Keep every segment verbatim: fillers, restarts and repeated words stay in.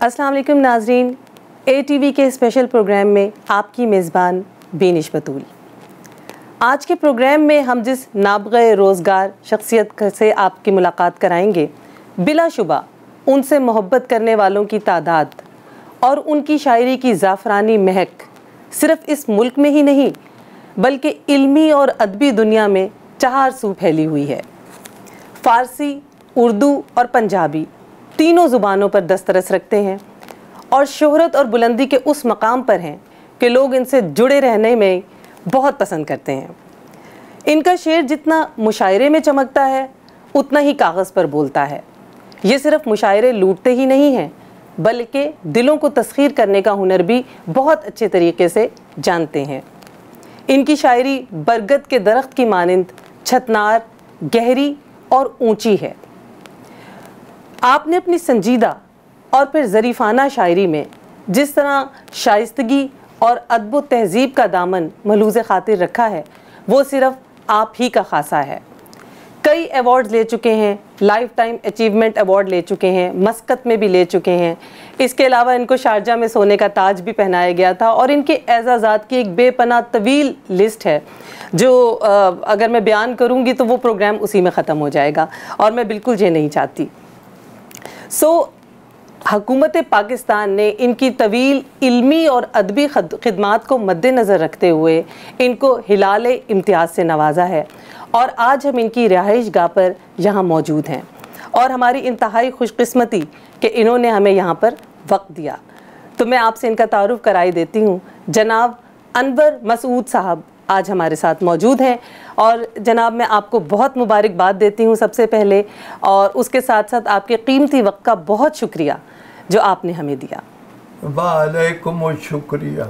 अस्सलाम वालेकुम नाजरीन, ए टी वी के स्पेशल प्रोग्राम में आपकी मेज़बान बेनिश बतूल। आज के प्रोग्राम में हम जिस नाबग़े रोज़गार शख्सियत से आपकी मुलाकात कराएंगे, बिलाशुबा उनसे मोहब्बत करने वालों की तादाद और उनकी शायरी की ज़ाफ़रानी महक सिर्फ़ इस मुल्क में ही नहीं बल्कि इल्मी और अदबी दुनिया में चार सू फैली हुई है। फ़ारसी, उर्दू और पंजाबी तीनों ज़ुबानों पर दस्तरस रखते हैं और शोहरत और बुलंदी के उस मकाम पर हैं कि लोग इनसे जुड़े रहने में बहुत पसंद करते हैं। इनका शेर जितना मुशायरे में चमकता है उतना ही कागज़ पर बोलता है। ये सिर्फ़ मुशायरे लूटते ही नहीं हैं बल्कि दिलों को तस्खीर करने का हुनर भी बहुत अच्छे तरीके से जानते हैं। इनकी शायरी बरगद के दरख्त की मानिंद छतनार, गहरी और ऊंची है। आपने अपनी संजीदा और फिर ज़रीफ़ाना शायरी में जिस तरह शाइस्तगी और अदब व तहज़ीब का दामन मलूज़ ख़ातिर रखा है वो सिर्फ़ आप ही का ख़ासा है। कई अवार्ड्स ले चुके हैं, लाइफ टाइम अचीवमेंट अवार्ड ले चुके हैं, मस्कत में भी ले चुके हैं। इसके अलावा इनको शारजा में सोने का ताज भी पहनाया गया था और इनके एज़ाज़ात की एक बेपनाह तवील लिस्ट है जो आ, अगर मैं बयान करूँगी तो वो प्रोग्राम उसी में ख़त्म हो जाएगा और मैं बिल्कुल ये नहीं चाहती। सो हुकूमत पाकिस्तान ने इनकी तवील इल्मी और अदबी खिदमात को मद्देनज़र रखते हुए इनको हिलाल इम्तियाज़ से नवाजा है और आज हम इनकी रिहाइश गाह पर यहाँ मौजूद हैं और हमारी इंतहाई खुशकिस्मती कि इन्होंने हमें यहाँ पर वक्त दिया। तो मैं आपसे इनका तारुफ़ कराई देती हूँ। जनाब अनवर मसूद साहब आज हमारे साथ मौजूद हैं और जनाब मैं आपको बहुत मुबारकबाद देती हूँ सबसे पहले, और उसके साथ साथ आपके कीमती वक्त का बहुत शुक्रिया जो आपने हमें दिया। वालेकुम शुक्रिया।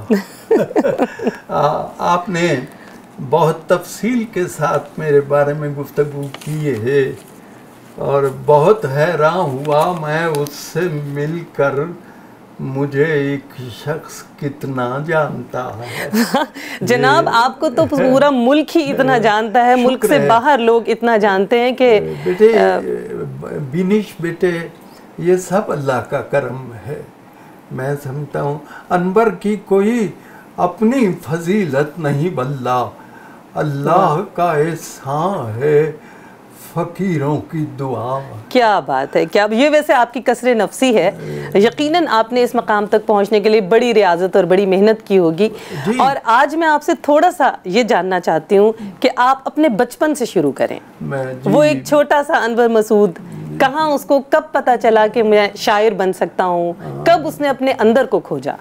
आपने बहुत तफसील के साथ मेरे बारे में गुफ्तगू की है और बहुत हैरान हुआ मैं उससे मिलकर, मुझे एक शख्स कितना जानता है। जनाब आपको तो पूरा मुल्क ही इतना जानता है, मुल्क से बाहर लोग इतना जानते हैं कि बेटे बिनिश बेटे ये सब अल्लाह का करम है। मैं समझता हूँ अनवर की कोई अपनी फजीलत नहीं बल्ला अल्लाह का एहसान है, फ़कीरों की दुआ। क्या बात है, क्या ये वैसे आपकी कसरे नफसी है। यकीनन आपने इस मकाम तक पहुंचने के लिए बड़ी रियाजत और बड़ी मेहनत की होगी। और आज मैं आपसे थोड़ा सा ये जानना चाहती हूँ कि आप अपने बचपन से शुरू करें। वो एक छोटा सा अनवर मसूद, कहाँ उसको कब पता चला कि मैं शायर बन सकता हूँ, कब उसने अपने अंदर को खोजा?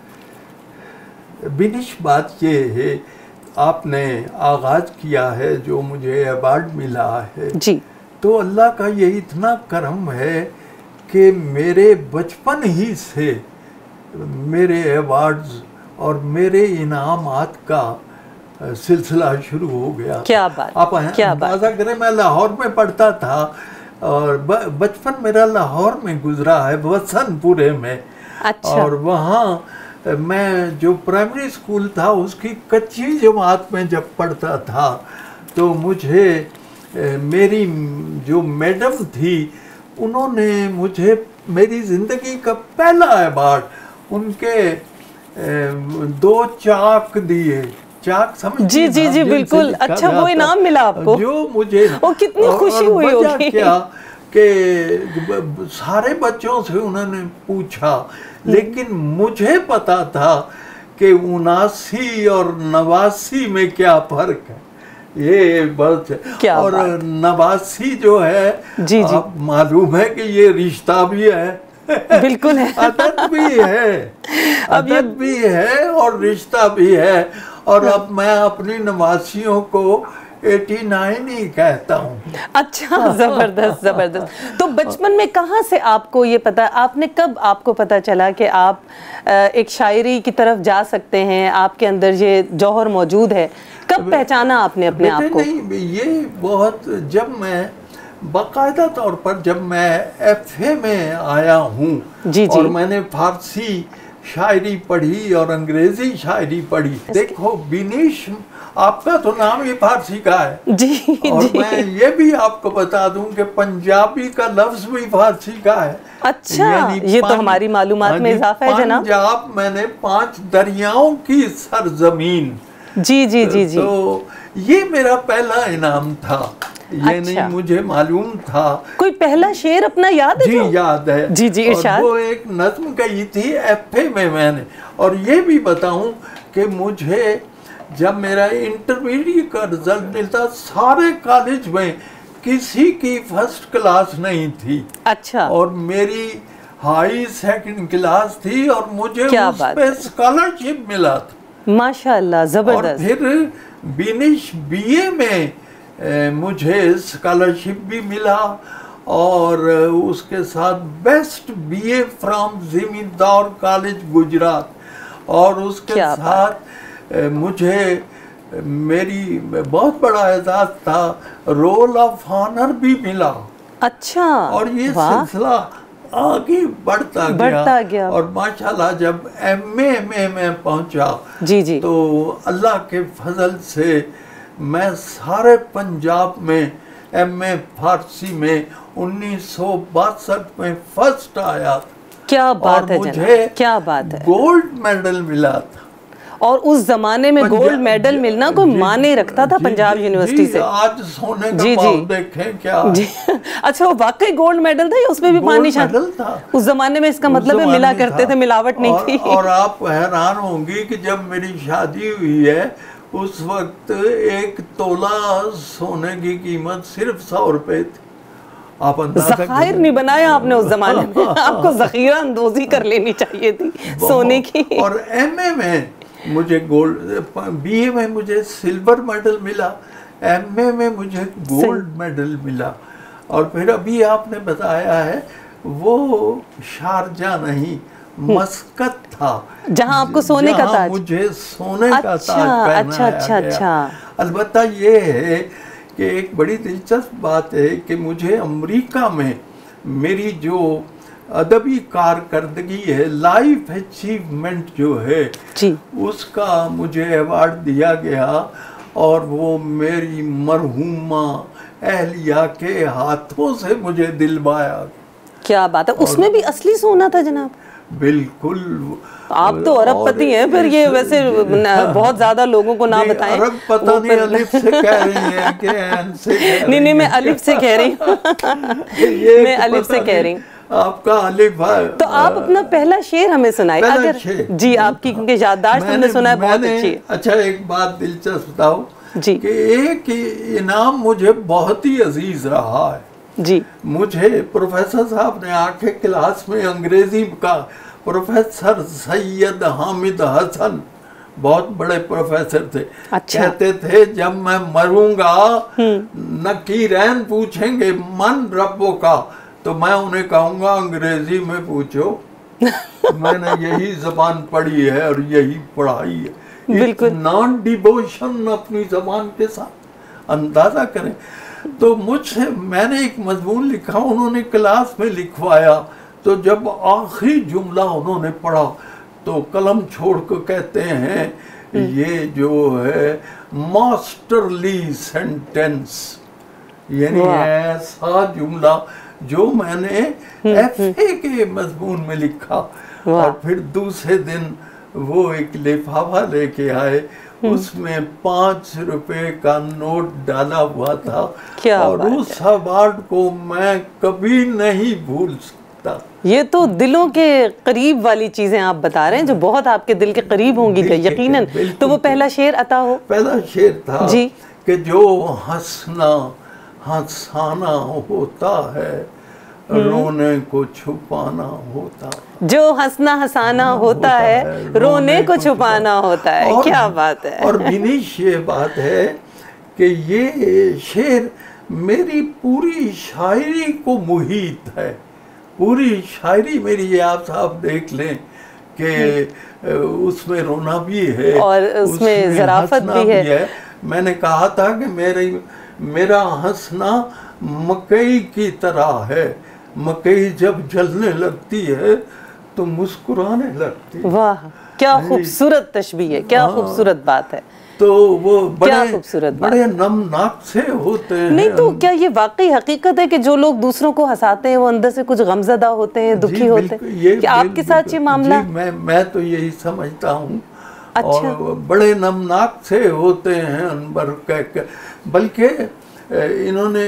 बिनिश बात ये है, आपने आगाज़ किया है जो मुझे अवार्ड मिला है जी, तो अल्लाह का ये इतना करम है कि मेरे बचपन ही से मेरे अवार्ड्स और मेरे इनामात का सिलसिला शुरू हो गया। क्या बात, आप क्या बात करें, मैं लाहौर में पढ़ता था और बचपन मेरा लाहौर में गुजरा है, वसनपुरे में। अच्छा। और वहाँ मैं जो प्राइमरी स्कूल था उसकी कच्ची जमात में जब पढ़ता था तो मुझे मेरी जो मैडम थी उन्होंने मुझे मेरी ज़िंदगी का पहला अवार्ड उनके दो चाक दिए। चाक समझ जी जी जी बिल्कुल। अच्छा, वो इनाम मिला आपको जो मुझे, वो कितनी खुशी हुई होगी। क्या कि सारे बच्चों से उन्होंने पूछा लेकिन मुझे पता था कि उनासी और नवासी में क्या फर्क है। ये बस क्या और बात। नवासी जो है जी जी आप मालूम है कि ये रिश्ता भी है, बिल्कुल है, अदद भी है, अदद भी है और रिश्ता भी है। और अब मैं अपनी नवासियों को नवासी ही कहता हूँ। अच्छा, जबरदस्त जबरदस्त। तो बचपन में कहाँ से आपको ये पता, आपने कब आपको पता चला कि आप एक शायरी की तरफ जा सकते हैं, आपके अंदर ये जौहर मौजूद है? कब पहचाना आपने अपने आप को? नहीं, ये बहुत, जब मैं बाकायदा तौर पर जब मैं एफ ए में आया हूँ और मैंने फारसी शायरी पढ़ी और अंग्रेजी शायरी पढ़ी। देखो बिनिश आपका तो नाम ही फारसी का है जी और जी। मैं ये भी आपको बता दूं कि पंजाबी का लफ्ज भी फारसी का है। अच्छा, यानी ये तो पं- हमारी मालूमात हाँ में जी, इजाफा है जनाब। पंजाब मैंने पांच दरियाओं की सरजमीन। जी जी जी जी। तो ये मेरा पहला इनाम था, ये अच्छा। नहीं मुझे मालूम था। कोई पहला शेर अपना याद है जी जो? याद है। जी जी, और इरशाद। वो एक नज्म गई थी एफए में मैंने। और ये भी बताऊं कि मुझे जब मेरा इंटरमीडिएट का रिजल्ट मिलता, सारे कॉलेज में किसी की फर्स्ट क्लास नहीं थी। अच्छा। और मेरी हाई सेकंड क्लास थी और मुझे क्या उस बात पे है। स्कॉलरशिप मिला था। माशाल्लाह, और जबरदस्त। फिर बिनिश बीए में ए, मुझे स्कॉलरशिप भी मिला और उसके साथ best BA from Zamindar college Gujrat. और उसके क्या साथ ए, मुझे मेरी बहुत बड़ा एजाज था, रोल ऑफ ऑनर भी मिला। अच्छा। और ये वाह। सिलसिला आगे बढ़ता गया, बढ़ता गया। और माशाल्लाह जब एमए में मैं पहुंचा जी जी। तो अल्लाह के फजल से मैं सारे पंजाब में एमए फारसी में उन्नीस सौ बासठ में फर्स्ट आया था। क्या बात और है मुझे जनाब, क्या बात है। गोल्ड मेडल मिला था। और उस जमाने में पंजाब- गोल्ड मेडल मिलना कोई जी, माने रखता था जी, पंजाब जी, यूनिवर्सिटी जी, से। आज सोने का जी, जी। भाव देखें क्या। जी। अच्छा, वो वाकई गोल्ड मेडल था या उसमें भी गोल्ड पानी शामिल मेडल था। उस जमाने में? इसका उस मतलब है जमाने मिला में करते था। थे, मिलावट नहीं और, थी। और आप हैरान होंगी कि जब मेरी शादी हुई है उस वक्त एक तोला सोने की कीमत सिर्फ सौ रुपए थी। आप अंदाजा जखायर नहीं बनाया आपने उस जमाने में। आपको जखीरा अंदोजी कर लेनी चाहिए थी सोने की। और एमए में मुझे गोल्ड, बीए में मुझे सिल्वर मेडल मिला, एमए में मुझे गोल्ड मेडल मिला। और फिर अभी आपने बताया है वो शारजा नहीं, मस्कत था, जहां आपको सोने का ताज। मुझे सोने का अच्छा, ताज पहनाया अच्छा, अच्छा, गया। अच्छा। अलबत्ता ये है कि एक बड़ी दिलचस्प बात है कि मुझे अमेरिका में मेरी जो अदबी कारकर्दगी है, लाइफ अचीवमेंट जो है जी। उसका मुझे अवार्ड दिया गया। और वो मेरी मरहूमा अहलिया के हाथों से मुझे दिलवाया। क्या बात है। उसमें भी असली सोना था जनाब? बिल्कुल। आप तो अरबपति हैं फिर। ये वैसे न, बहुत ज्यादा लोगों को ना बताएं। अरब पता नहीं अलिफ से कह रही हैं कि एन से कह रही नहीं नहीं, मैं हैं। अलिफ से कह रही हूँ। ये मैं अलिफ पता से कह रही नहीं, हूँ। आपका अलिफ है। तो आप अपना पहला शेर हमें सुनाए पहला अगर। शेर। जी, आपकी क्योंकि याददाश्त हमने मैंने- सुना है बहुत मैंने- अच्छी है। अच्छा, एक बात दिलचस्प बताओ जी कि एक इनाम मुझे बहुत ही अजीज रहा है। जी। मुझे प्रोफेसर साहब ने आके क्लास में अंग्रेजी का, प्रोफेसर सैयद हामिद हसन, बहुत बड़े प्रोफेसर थे। अच्छा। कहते थे जब मैं मरूंगा नकीरैन पूछेंगे मन रब्बो का, तो मैं उन्हें कहूंगा अंग्रेजी में पूछो। मैंने यही जबान पढ़ी है और यही पढ़ाई है। बिल्कुल। नॉन डिवोशन अपनी जबान के साथ, अंदाजा करें। तो मुझसे मैंने एक मजमून लिखा, उन्होंने क्लास में लिखवाया। तो जब आखिरी जुमला उन्होंने पढ़ा तो कलम छोड़ कर कहते हैं ये जो है मास्टरली सेंटेंस, यानी ऐसा जुमला जो मैंने एफए के मजमून में लिखा। और फिर दूसरे दिन वो एक लिफाफा लेके आए, उसमें पांच रुपए का नोट डाला हुआ था। क्या और बात उस अवार्ड को मैं कभी नहीं भूल सकता। ये तो दिलों के करीब वाली चीजें आप बता रहे हैं जो बहुत आपके दिल के करीब होंगी यकीनन। तो वो पहला शेर अता हो। पहला शेर था जी कि जो हंसना हंसाना होता है, रोने को छुपाना होता। जो हंसना हंसाना होता है, रोने को छुपाना होता है। और, क्या बात है। और विनीश ये बात है कि ये शेर मेरी पूरी शायरी को मुहित है। पूरी शायरी मेरी आप साहब देख लें कि उसमें रोना भी है और उसमें ज़राफ़त भी है।, है। मैंने कहा था कि मेरे मेरा हंसना मकई की तरह है, मकई जब जलने लगती है तो मुस्कुराने लगती है। वाह, क्या खूबसूरत तशबीह है, क्या खूबसूरत बात है। तो वो बड़े खूबसूरत बात बड़े नमनाक से होते हैं। नहीं तो क्या ये वाकई हकीकत है कि जो लोग दूसरों को हंसाते हैं वो अंदर से कुछ गमज़दा होते हैं, दुखी होते हैं? कि आपके साथ ये मामला? जी, मैं मैं तो यही समझता हूँ। अच्छा। और बड़े नमनाक से होते हैं अनबर कह, बल्कि इन्होंने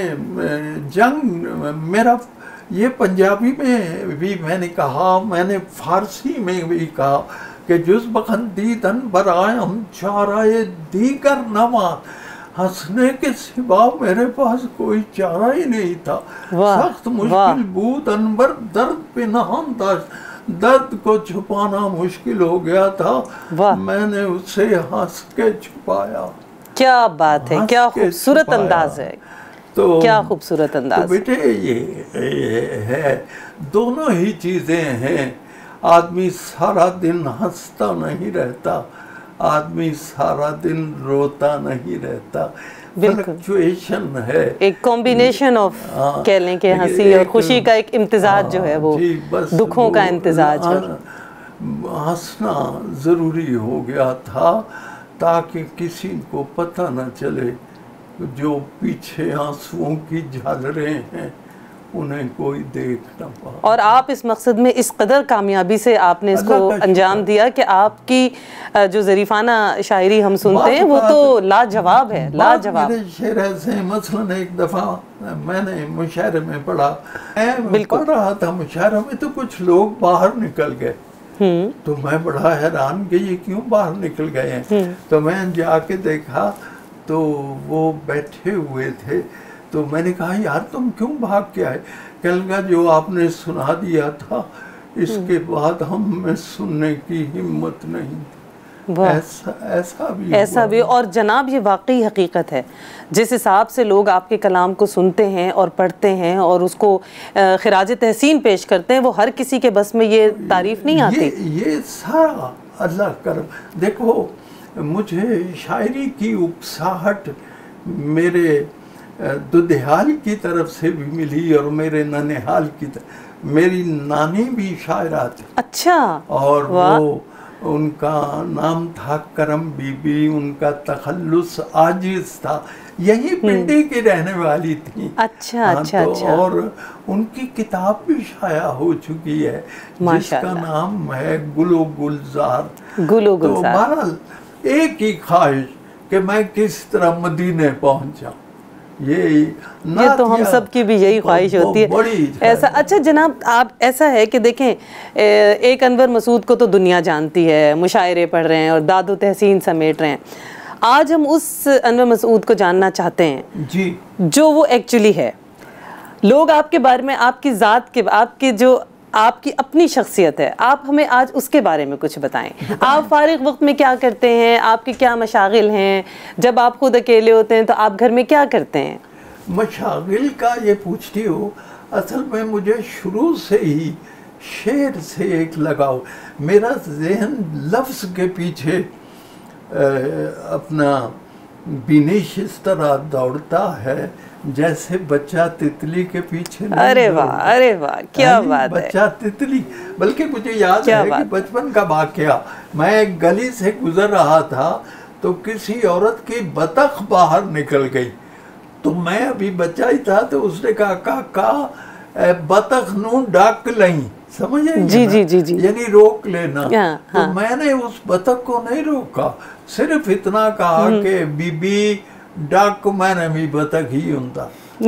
जंग, मेरा ये पंजाबी में भी मैंने कहा, मैंने फारसी में भी कहा कि जुज़ बखंदी तन बराए हम चाराए दीगर नवा, हंसने के सिवा मेरे पास कोई चारा ही नहीं था। सख्त मुश्किल बूद अनबर दर्द पे नहान था, दर्द को छुपाना मुश्किल हो गया था, मैंने उसे हंस के छुपाया। क्या बात है, क्या खूबसूरत अंदाज है। तो क्या खूबसूरत अंदाज। तो बेटे ये, ये है, दोनों ही चीजें हैं। आदमी सारा दिन हंसता नहीं रहता, आदमी सारा दिन रोता नहीं रहता, फ्लक्चुएशन है, एक कॉम्बिनेशन ऑफ कह लें कि हंसी और खुशी का एक इम्तिजाज जो है वो दुखों का इम्तिजाज है। हंसना ज़रूरी हो गया था ताकि किसी को पता न चले जो पीछे आंसुओं की झालरें हैं उन्हें कोई देख न पाए। और आप इस मकसद में इस कदर कामयाबी से आपने इसको अंजाम दिया कि आपकी जो ज़रीफ़ाना शायरी हम सुनते हैं वो तो लाजवाब है, लाजवाब। मेरे शेर ऐसे, मसलन एक दफ़ा मैंने मुशायरे में पढ़ा, मैं पढ़ रहा था मुशायरे में तो कुछ लोग बाहर निकल गए, तो मैं बड़ा हैरान कि ये क्यों बाहर निकल गए हैं। तो मैं जाके देखा तो वो बैठे हुए थे, तो मैंने कहा यार तुम क्यों भाग के आए? कहने लगा जो आपने सुना दिया था इसके बाद हमें सुनने की हिम्मत नहीं। ऐसा ऐसा भी ऐसा भी। और जनाब ये वाकई हकीकत है, जिस हिसाब से लोग आपके कलाम को सुनते हैं और पढ़ते हैं और उसको खिराज तहसीन पेश करते हैं, वो हर किसी के बस में ये तारीफ नहीं आती। ये, ये सारा अल्लाह कर। देखो मुझे शायरी की उपसाहट मेरे दुधियाल की तरफ से भी मिली और मेरे ननिहाल की तरफ। मेरी नानी भी शायरा थी। अच्छा। और वो उनका नाम था करम बीबी, उनका तखल्लुस आजिज था, यही पिंडी की रहने वाली थी। अच्छा अच्छा, तो अच्छा। और उनकी किताब भी शाया हो चुकी है जिसका नाम है गुलो गुलजार। गुलो गुलजार। तो बहरहाल एक ही ख्वाहिश कि मैं किस तरह मदीने पहुंचा, ये ये तो हम सब की भी यही ख्वाहिश होती है ऐसा। अच्छा जनाब, आप ऐसा है कि देखें, एक अनवर मसूद को तो दुनिया जानती है, मुशायरे पढ़ रहे हैं और दादो तहसीन समेट रहे हैं। आज हम उस अनवर मसूद को जानना चाहते हैं जी, जो वो एक्चुअली है। लोग आपके बारे में, आपकी ज़ात के, आपकी जो आपकी अपनी शख्सियत है, आप हमें आज उसके बारे में कुछ बताएं। आप फारिग वक्त में क्या करते हैं, आपके क्या मशागिल हैं, जब आप खुद अकेले होते हैं तो आप घर में क्या करते हैं? मशागिल का ये पूछती हो, असल में मुझे शुरू से ही शेर से एक लगाव, मेरा जहन लफ्ज़ के पीछे अपना बिनिश इस तरह दौड़ता है जैसे बच्चा तितली के पीछे। अरे वाह, अरे वाह, क्या बात है। बच्चा तितली, बल्कि मुझे याद है कि बचपन का वाकया, मैं एक गली से गुजर रहा था तो किसी औरत की बतख बाहर निकल गई, तो मैं अभी बच्चा ही था, तो उसने कहा काका बतख नू डाक लई, समझ रहे? जी जी जी जी, यानी रोक लेना। हाँ, तो हाँ। मैंने उस बतख को नहीं रोका, सिर्फ इतना कहा कि बीबी डाक मैंने भी बतख ही होता।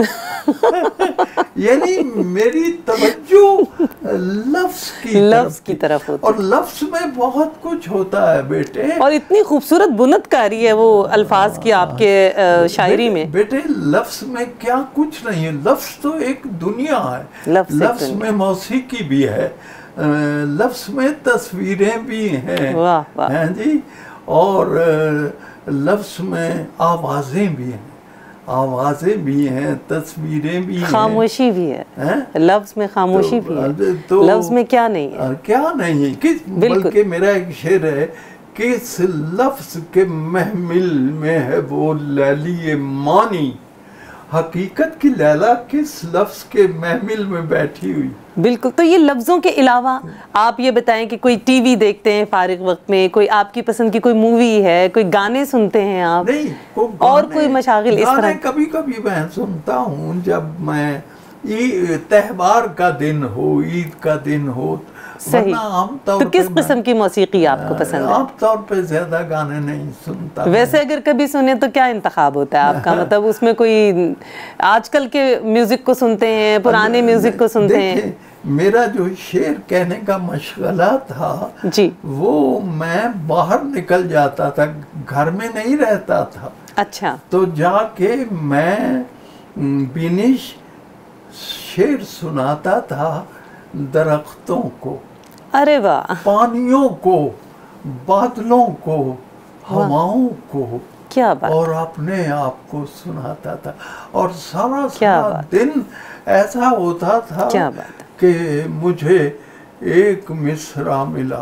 यानी मेरी तवज्जो लफ्ज की लफ्ज की तरफ होती, और लफ्ज में बहुत कुछ होता है बेटे। और इतनी खूबसूरत बुनतकारी है वो अल्फाज की आपके शायरी में। बेटे लफ्ज में क्या कुछ नहीं है, लफ्ज तो एक दुनिया है। लफ्ज में मौसीकी भी है, लफ्ज में तस्वीरें भी हैं, वाह वाह, हैं जी, और लफ्ज में आवाजें भी हैं, आवाजें भी हैं, तस्वीरें भी हैं, खामोशी भी है, है? लफ्ज में खामोशी तो, भी है, तो लफ्ज में क्या नहीं है, क्या नहीं है, किस, बल्कि मेरा एक शेर है, किस लफ्ज के महमिल में है वो लैली मानी, हकीकत की लैला किस लफ्ज के महमिल में बैठी हुई। बिल्कुल। तो ये लफ्ज़ों के अलावा आप ये बताएं कि कोई टीवी देखते हैं फारिग वक्त में, कोई आपकी पसंद की कोई मूवी है, कोई गाने सुनते हैं आप? नहीं, को और कोई मशागिल इस तरह? कभी कभी मैं सुनता हूँ जब मैं त्योहार का दिन हो, ईद का दिन हो। सही। तो किस किस्म की मौसीकी आपको पसंद है? आम तौर पे ज्यादा गाने नहीं सुनता। वैसे अगर कभी सुने तो क्या इंतखाब होता है आपका? मतलब उसमें कोई आजकल के म्यूजिक को सुनते हैं, पुराने म्यूजिक को सुनते हैं? मेरा जो शेर कहने का मशगला था जी, वो मैं बाहर निकल जाता था, घर में नहीं रहता था। अच्छा। तो जाके मैं बिनिश शेर सुनाता था दरख्तों को, अरे वाह, पानियों को, बादलों को, हवाओं को, क्या बात, और अपने आप को सुनाता था। और सारा सारा दिन ऐसा होता था क्या बात कि मुझे एक मिसरा मिला,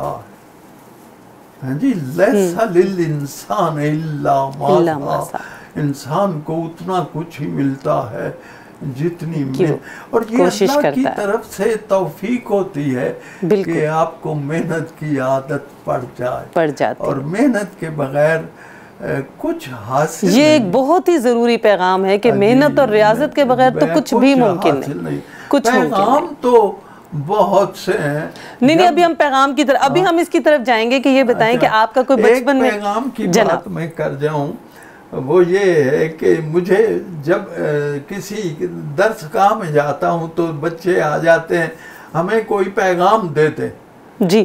हाँ जी, लैसा लिल इंसान इल्ला मा सा, इंसान को उतना कुछ ही मिलता है जितनी में, और ये अल्लाह की तरफ से तौफीक होती है कि आपको मेहनत की आदत पड़ जाए, पड़ जाती, और मेहनत के बगैर कुछ हासिल ये एक बहुत ही जरूरी पैगाम है कि मेहनत और रियाजत के बगैर तो कुछ भी मुमकिन नहीं, नहीं। कुछ पैगाम तो बहुत से हैं। नहीं नहीं, अभी हम पैगाम की तरफ, अभी हम इसकी तरफ जाएंगे कि ये बताएं कि आपका कोई बचपन में पैगाम की बात मैं कर जाऊं, वो ये है कि मुझे जब आ, किसी दर्सगाह में जाता हूँ तो बच्चे आ जाते हैं, हमें कोई पैगाम देते जी,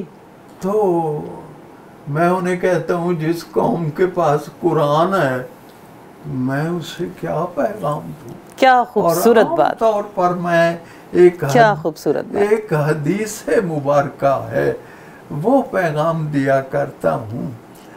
तो मैं उन्हें कहता हूँ जिस कौम के पास कुरान है मैं उसे क्या पैगाम दूँ। क्या खूबसूरत बात। तौर पर मैं एक क्या खूबसूरत बात, एक हदीस मुबारका है वो पैगाम दिया करता हूँ,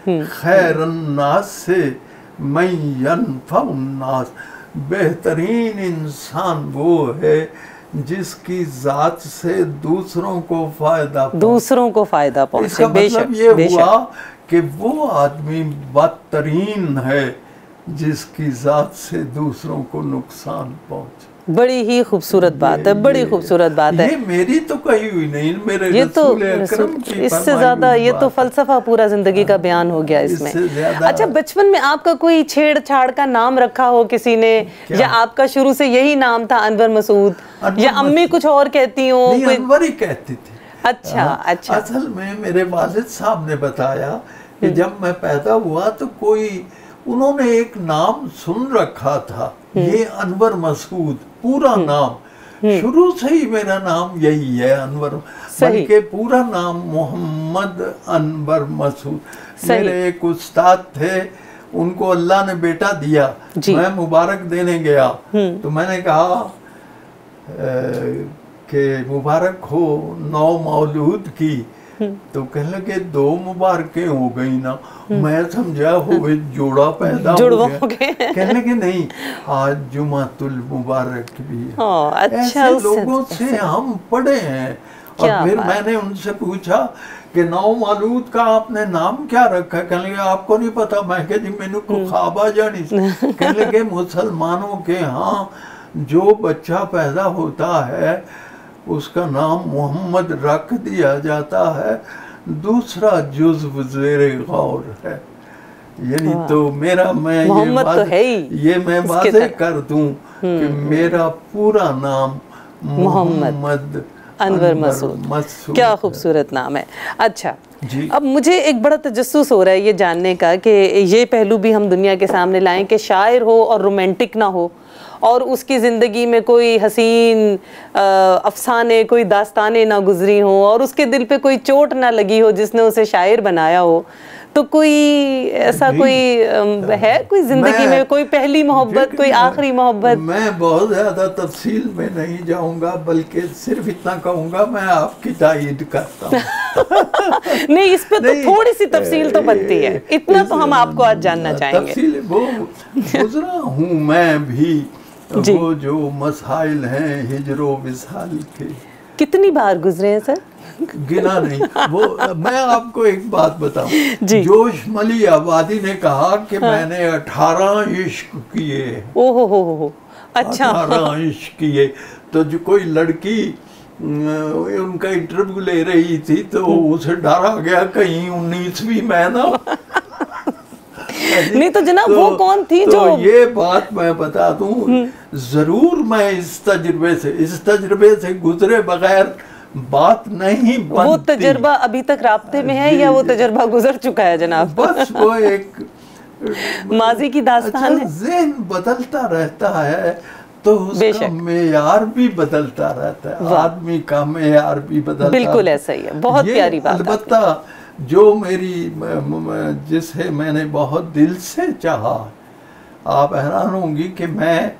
खैरन्नास से मैं यनफउन्नास, बेहतरीन इंसान वो है जिसकी जात से दूसरों को फायदा दूसरों को फायदा पहुंचे। इसका मतलब ये हुआ कि वो आदमी बदतरीन है जिसकी जात से दूसरों को नुकसान पहुंचे। बड़ी ही खूबसूरत बात है, बड़ी खूबसूरत बात है। ये मेरी तो कही हुई नहीं, मेरे ये तो अकरम की इससे ज्यादा ये तो फलसफा पूरा जिंदगी का बयान हो गया इसमें। अच्छा, बचपन में आपका कोई छेड़छाड़ का नाम रखा हो किसी ने, या आपका शुरू से यही नाम था अनवर मसूद, या अम्मी कुछ और कहती हो? अनवर ही कहती थी। अच्छा अच्छा। असल में मेरे वालिद साहब ने बताया कि जब मैं पैदा हुआ तो कोई उन्होंने एक नाम सुन रखा था, ये अनवर मसूद पूरा नाम, शुरू से ही मेरा नाम यही है अनवर, बल्कि पूरा नाम मोहम्मद अनवर मसूद। मेरे एक उस्ताद थे, उनको अल्लाह ने बेटा दिया, मैं मुबारक देने गया तो मैंने कहा कि मुबारक हो नौ मौलूद की, तो कहने लगे दो मुबारकें हो गई ना, मैं समझा हो जोड़ा पैदा हो गया। कहने लगे नहीं, आज जुमातुल मुबारक भी है। अच्छा, ऐसे लोगों से हम पढ़े हैं। और फिर मैंने उनसे पूछा कि नौ मौलूद का आपने नाम क्या रखा? कहने लगे आपको नहीं पता? मैं कह जी मैंने को ख्वाब आ जानी। कहने लगे मुसलमानों के यहाँ जो बच्चा पैदा होता है उसका नाम मोहम्मद रख दिया जाता है, दूसरा जुज़्व ज़ेरे गौर है। यानी तो मेरा मैं ये बात तो है ही, ये मैं वाज़ेह कर दूं कि मेरा पूरा नाम मोहम्मद अनवर मसूद। क्या खूबसूरत नाम है। अच्छा जी, अब मुझे एक बड़ा तजस्सुस हो रहा है ये जानने का कि ये पहलू भी हम दुनिया के सामने लाएं कि शायर हो और रोमांटिक ना हो, और उसकी ज़िंदगी में कोई हसीन अफसाने, कोई दास्तानें ना गुजरी हो, और उसके दिल पे कोई चोट ना लगी हो जिसने उसे शायर बनाया हो। तो कोई ऐसा कोई है कोई ज़िंदगी में कोई पहली मोहब्बत, कोई आखिरी मोहब्बत? मैं बहुत ज़्यादा तफसील में नहीं जाऊंगा, बल्कि सिर्फ इतना कहूँगा मैं आपकी तायीद करता हूँ। नहीं, इस पे तो थोड़ी सी तफसील तो बनती है, इतना तो हम आपको आज जानना चाहेंगे। तफसील वो गुजरा हूँ मैं भी, वो जो मसाइल हैं हिजरो विसाल के। कितनी बार गुजरे हैं सर? गिना नहीं। वो मैं आपको एक बात बताऊं, जोश मली आबादी ने कहा कि हाँ। मैंने अठारह इश्क किए। ओहो हो हो, अच्छा। अठारह इश्क किए। तो जो कोई लड़की उनका इंटरव्यू ले रही थी तो उसे डरा गया कहीं उन्नीसवीं में ना नहीं तो जनाब तो, वो कौन थी तो जो ये बात मैं बता दूं, जरूर मैं इस तजुर्बे से इस तजुर्बे से गुजरे बगैर बात नहीं बनती। वो तजुर्बा अभी तक राब्ते में है या वो तजुर्बा गुजर चुका है जनाब? बस वो एक माजी की दास्तान है। ज़हन बदलता रहता है तो उसका मेयार भी बदलता रहता है, आदमी का मेयार भी बदलता है। बिल्कुल ऐसा ही है, बहुत प्यारी बात। अलबत्ता जो मेरी जिसे मैंने बहुत दिल से चाहा, आप हैरान होंगी कि मैं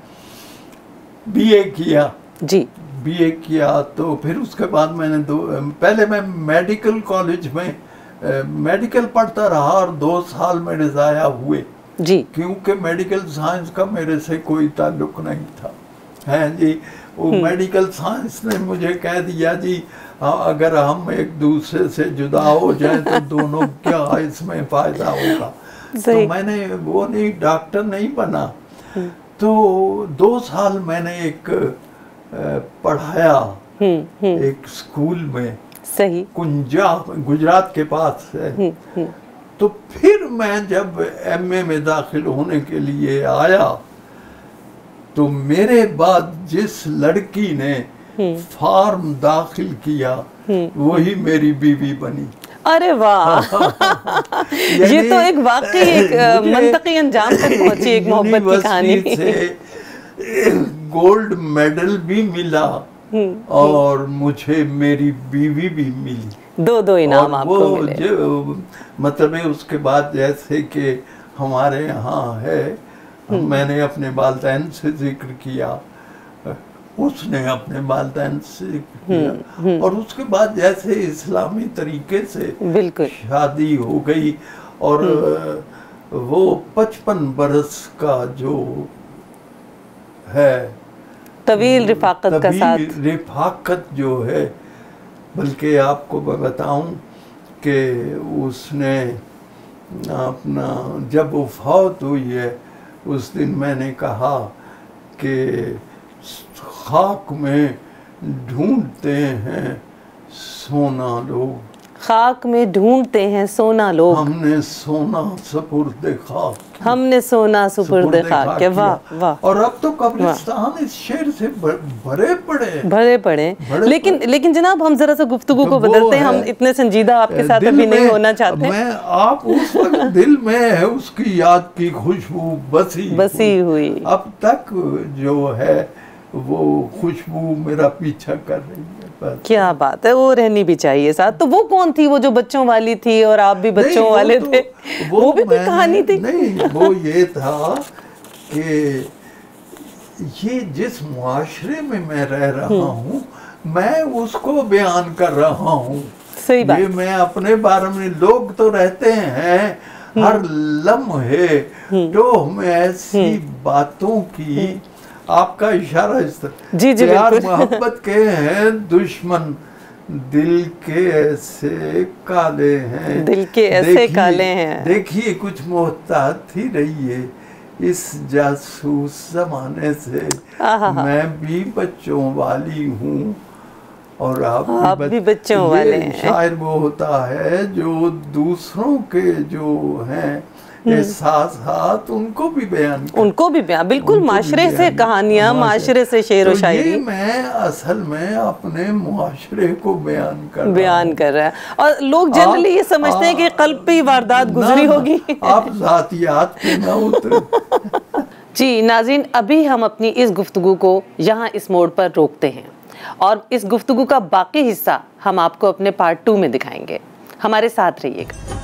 बीए किया जी, बीए किया तो फिर उसके बाद मैंने दो पहले मैं मेडिकल कॉलेज में मेडिकल पढ़ता रहा और दो साल मेरे ज़ाया हुए जी, क्योंकि मेडिकल साइंस का मेरे से कोई ताल्लुक नहीं था, है जी। वो मेडिकल साइंस ने मुझे कह दिया जी अगर हम एक दूसरे से जुदा हो जाएं तो दोनों क्या इसमें फ़ायदा होगा। तो मैंने वो नहीं, डॉक्टर नहीं बना। तो दो साल मैंने एक पढ़ाया एक स्कूल में, सही, कुंजा गुजरात के पास है। तो फिर मैं जब एमए में दाखिल होने के लिए आया तो मेरे बाद जिस लड़की ने फॉर्म दाखिल किया वही मेरी बीवी बनी। अरे वाह ये तो एक वाकई एक मंतकी अंजाम तक पहुंची एक मोहब्बत की कहानी से गोल्ड मेडल भी मिला और मुझे मेरी बीवी भी मिली, दो दो इनाम आपको मिले। जो मतलब है उसके बाद जैसे कि हमारे यहाँ है, मैंने अपने वालिदैन से जिक्र किया, उसने अपने वालिदैन से जिक्र किया और उसके बाद जैसे इस्लामी तरीके से बिल्कुल शादी हो गई और वो पचपन बरस का जो है तवील रिफाकत का साथ, रिफाकत जो है, बल्कि आपको मैं बताऊं कि उसने अपना जब वो फौत हुई है उस दिन मैंने कहा कि खाक में ढूंढते हैं सोना लोग, खाक में ढूंढते हैं सोना लोग, हमने सोना सुपुर्द खाक, हमने सोना सुपुर्द खाक के। वाह वाह। और अब तो कब्रिस्तान इस शेर से भरे पड़े भरे पड़े लेकिन लेकिन जनाब हम जरा सा गुफ्तगू को बदलते हैं, हम इतने संजीदा आपके साथ अभी नहीं होना चाहते। मैं आप उस वक्त दिल में है उसकी याद की खुशबू बसी बसी हुई, अब तक जो है वो खुशबू मेरा पीछा कर रही है। क्या बात है, वो रहनी भी चाहिए साथ। तो वो कौन थी वो जो बच्चों वाली थी और आप भी बच्चों वाले तो, थे? वो, वो भी कोई कहानी थी? नहीं, वो ये था कि ये जिस मुआशरे में मैं रह रहा हूँ मैं उसको बयान कर रहा हूँ। सही बात। ये मैं अपने बारे में, लोग तो रहते हैं हर लम्हे तो हमें ऐसी बातों की, आपका इशारा इस तरह, जी जी प्यार मोहब्बत के हैं दुश्मन, दिल के ऐसे काले हैं, दिल के ऐसे काले हैं। देखिए कुछ मोहतात ही रहिए इस जासूस जमाने से, मैं भी बच्चों वाली हूँ और आप, आप भी, बच... भी बच्चों वाले हैं। शायर वो होता है जो दूसरों के जो हैं एहसास उनको भी बयान उनको भी बयान, बिल्कुल माशरे से कहानियां, माशरे से शेर व शायरी। मैं असल में अपने मुआशरे को बयान कर बयान कर रहा है और लोग जनरली ये समझते हैं कि कल्ब पे वारदात गुजरी होगी। आप ज़ातियात पे ना उतरे। जी नाज़रीन, अभी हम अपनी इस गुफ्तगू को यहाँ इस मोड़ पर रोकते हैं और इस गुफ्तगू का बाकी हिस्सा हम आपको अपने पार्ट टू में दिखाएंगे। हमारे साथ रहिएगा।